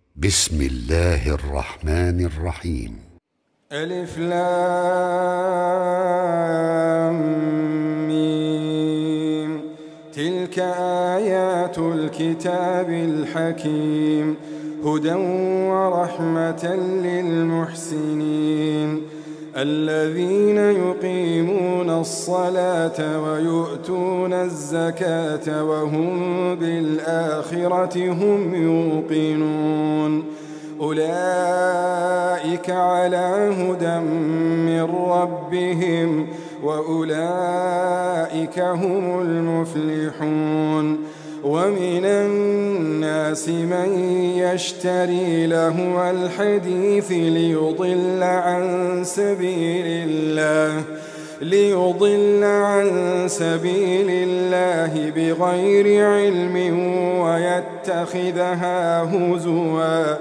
بسم الله الرحمن الرحيم. ألف لام ميم. تلك آيات الكتاب الحكيم، هدى ورحمة للمحسنين الذين يقيمون الصلاة ويؤتون الزكاة وهم بالآخرة هم يوقنون. أولئك على هدى من ربهم وأولئك هم المفلحون. ومن الناس من يشتري لهو الحديث ليضل عن سبيل الله بغير علم ويتخذها هزوا،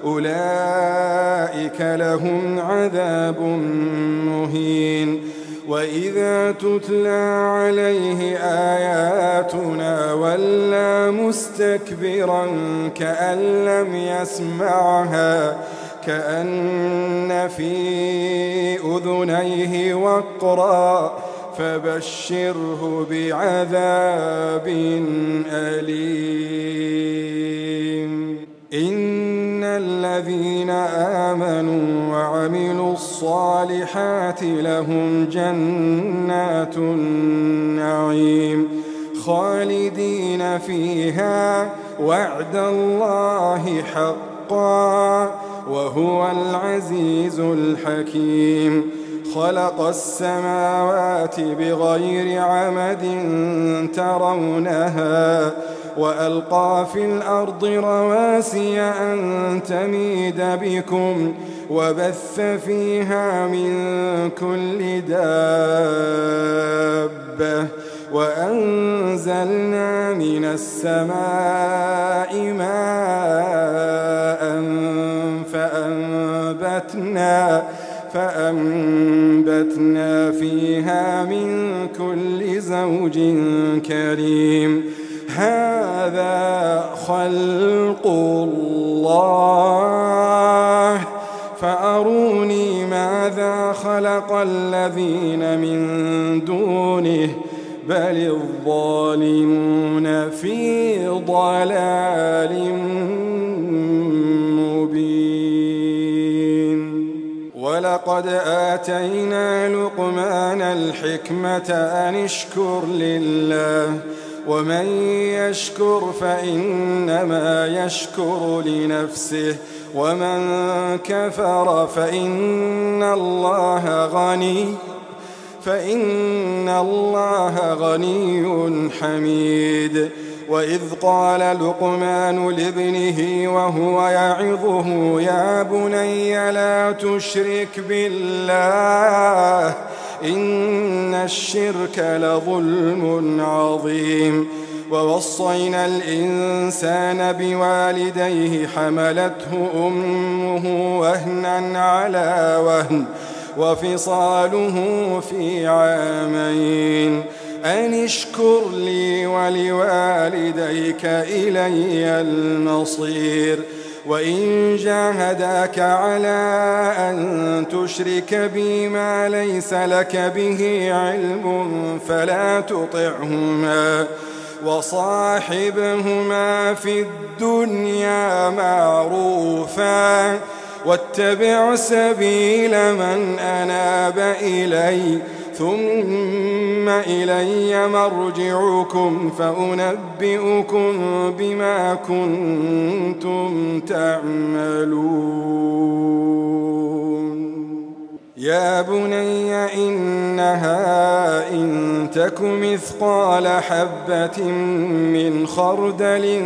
أولئك لهم عذاب مهين. وإذا تتلى عليه آياتنا ولى مستكبرا كأن لم يسمعها، كأن في أذنيه وقرا، فبشره بعذاب أليم. إن الذين آمنوا وعملوا الصالحات لهم جنات النعيم خالدين فيها، وعد الله حقا وهو العزيز الحكيم. خلق السماوات بغير عمد ترونها وألقى في الأرض رواسي أن تميد بكم وبث فيها من كل دابة، وأنزلنا من السماء ماء فأنبتنا فيها من كل زوج كريم. هذا خلق الله فأروني ماذا خلق الذين من دونه بل الظالمون في ضلال مبين. ولقد آتينا لقمان الحكمة أن اشكر لله، ومن يشكر فإنما يشكر لنفسه، ومن كفر فإن الله غني حميد. وإذ قال لقمان لابنه وهو يعظه يا بني لا تشرك بالله إن الشرك لظلم عظيم. ووصينا الإنسان بوالديه حملته أمه وهنا على وهن وفصاله في عامين أن اشكر لي ولوالديك إلي المصير. وإن جاهداك على أن تشرك بي ما ليس لك به علم فلا تطعهما، وصاحبهما في الدنيا معروفا، واتبع سبيل من أناب إلي، ثم إلي مرجعكم فأنبئكم بما كنتم تعملون. يا بني إنها إن تك مثقال حبة من خردل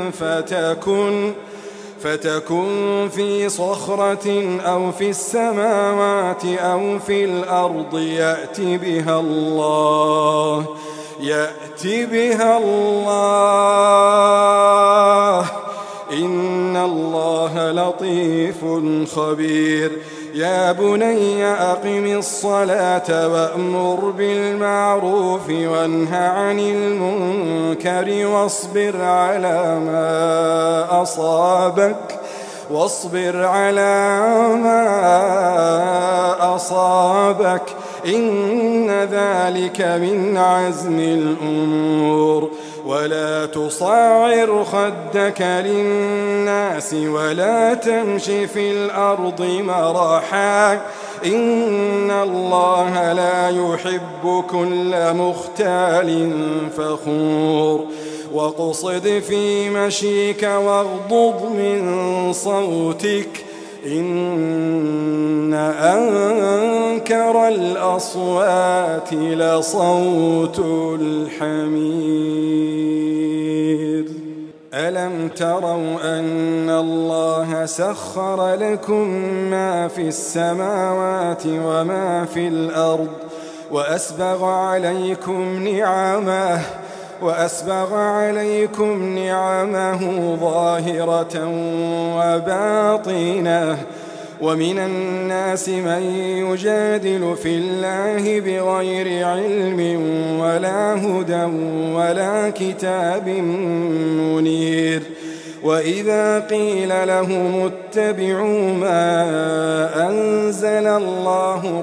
فتكن في صخرة أو في السماوات أو في الأرض يأت بها الله إن الله لطيف خبير. يا بني أقم الصلاة وأمر بالمعروف وانه عن المنكر واصبر على ما أصابك واصبر على ما أصابك إن ذلك من عزم الأمور ولا تصعر خدك للناس ولا تمش في الأرض مرحا إن الله لا يحب كل مختال فخور واقصد في مشيك واغضض من صوتك إن أنكر الأصوات لصوت الحمير ألم تروا أن الله سخر لكم ما في السماوات وما في الأرض وأسبغ عليكم نعمه ظاهرة وباطنة ومن الناس من يجادل في الله بغير علم ولا هدى ولا كتاب منير وإذا قيل لهم اتبعوا ما أنزل الله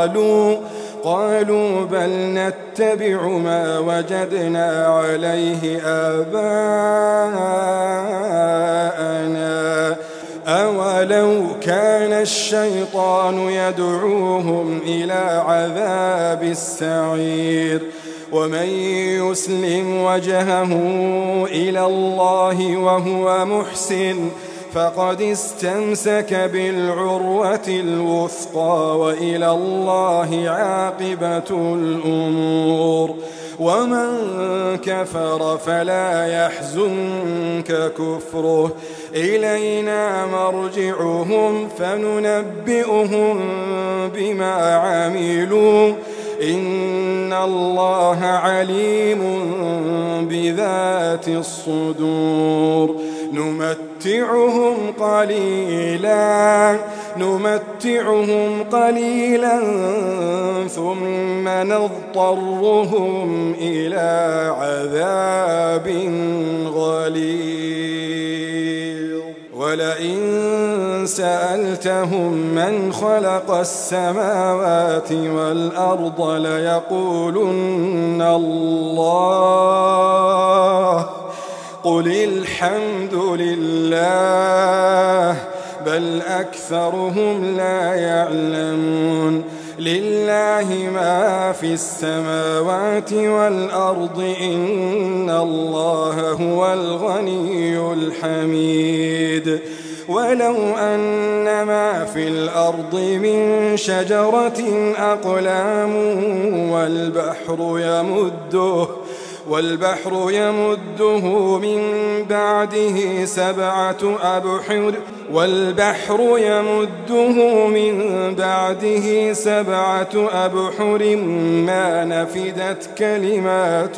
قالوا بل نتبع ما وجدنا عليه آباءنا أولو كان الشيطان يدعوهم إلى عذاب السعير ومن يسلم وجهه إلى الله وهو محسن فقد استمسك بالعروة الوثقى وإلى الله عاقبة الأمور ومن كفر فلا يحزنك كفره إلينا مرجعهم فننبئهم بما عملوا إن الله عليم بذات الصدور نمتعهم قليلا ثم نضطرهم إلى عذاب غليظ ولئن سألتهم من خلق السماوات والأرض ليقولن الله قل الحمد لله بل أكثرهم لا يعلمون لله ما في السماوات والأرض إن الله هو الغني الحميد ولو أن ما في الأرض من شجرة أقلام والبحر يمده من بعده سبعة أبحر ما نفدت كلمات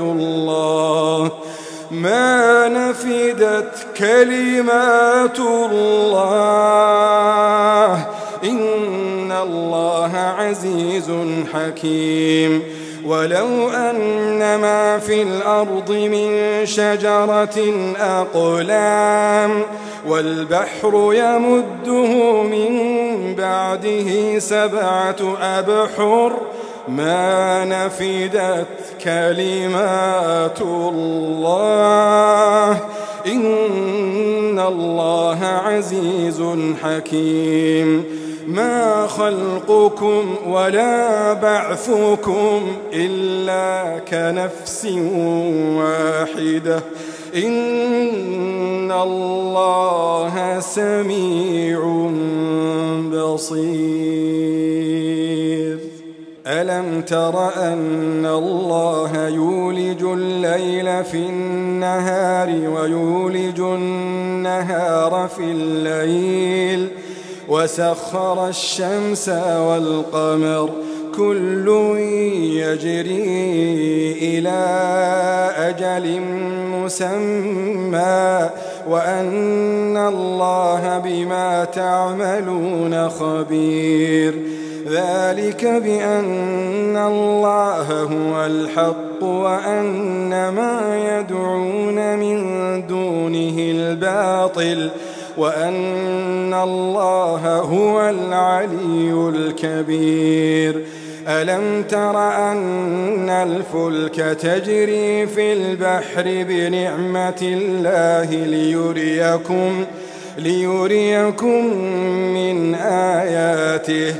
الله إن الله عزيز حكيم ولو أن ما في الأرض من شجرة أقلام والبحر يمده من بعده سبعة أبحر ما نفدت كلمات الله إن الله عزيز حكيم ما خلقكم ولا بعثكم إلا كنفس واحدة إن الله سميع بصير ألم تر أن الله يولج الليل في النهار ويولج النهار في الليل وسخر الشمس والقمر كل يجري إلى أجل مسمى وأن الله بما تعملون خبير ذلك بأن الله هو الحق وأن ما يدعون من دونه الباطل وأن الله هو العلي الكبير. ألم تر أن الفلك تجري في البحر بنعمة الله ليريكم من آياته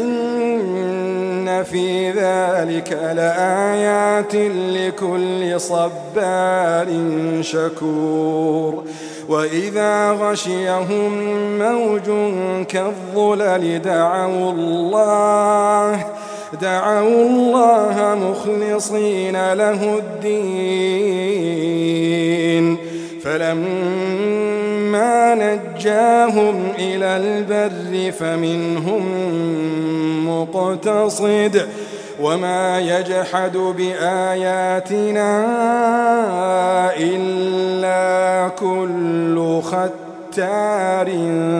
إن في ذلك لآيات لكل صبار شكور. وإذا غشيهم موج كالظلل دعوا الله مخلصين له الدين فلما نجاهم إلى البر فمنهم مقتصد وما يجحد بآياتنا إلا كل ختار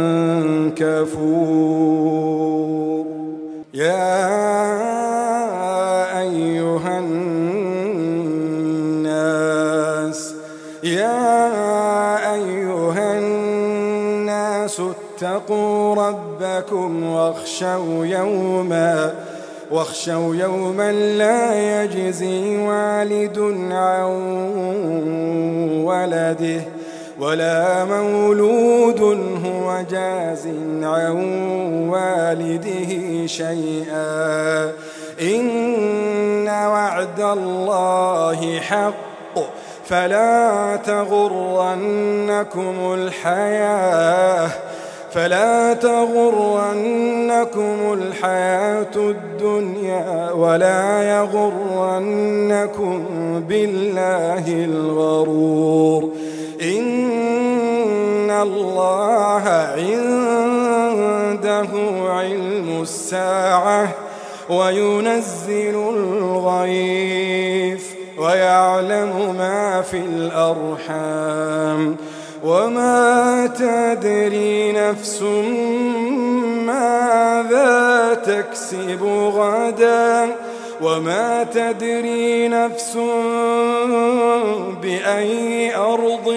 كفور. يا أيها الناس اتقوا ربكم واخشوا يوما لا يجزي والد عن ولده ولا مولود هو جاز عن والده شيئا إن وعد الله حق فلا تغرنكم الحياة الدنيا ولا يغرنكم بالله الغرور. إن الله عنده علم الساعة وينزل الغيث ويعلم ما في الأرحام وما تدري نفس ماذا تكسب غدا وما تدري نفس بأي أرض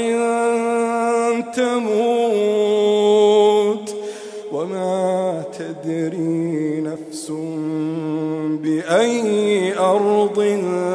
تموت وما تدري نفس بأي أرض